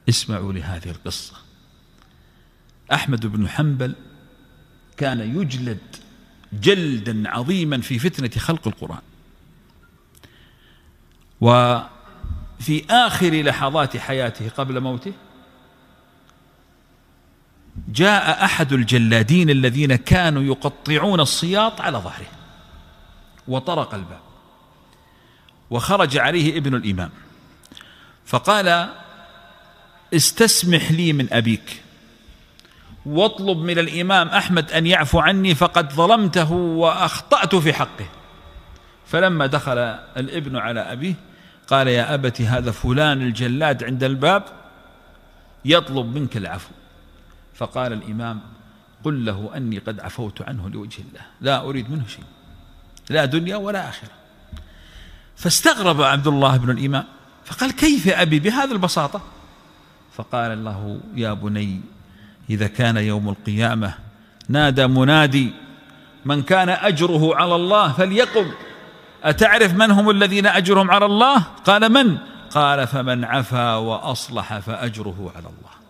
اسمعوا لهذه القصة. أحمد بن حنبل كان يجلد جلدا عظيما في فتنة خلق القرآن، وفي آخر لحظات حياته قبل موته جاء أحد الجلادين الذين كانوا يقطعون السياط على ظهره وطرق الباب، وخرج عليه ابن الإمام فقال: استسمح لي من أبيك واطلب من الإمام أحمد أن يعفو عني فقد ظلمته وأخطأت في حقه. فلما دخل الابن على أبيه قال: يا أبت هذا فلان الجلاد عند الباب يطلب منك العفو. فقال الإمام: قل له أني قد عفوت عنه لوجه الله، لا أريد منه شيء، لا دنيا ولا آخرة. فاستغرب عبد الله بن الإمام فقال: كيف أبي بهذه البساطة؟ فقال الله: يا بني إذا كان يوم القيامة نادى منادي من كان أجره على الله فليقم، أتعرف من هم الذين أجرهم على الله؟ قال: من؟ قال: فمن عفا وأصلح فأجره على الله.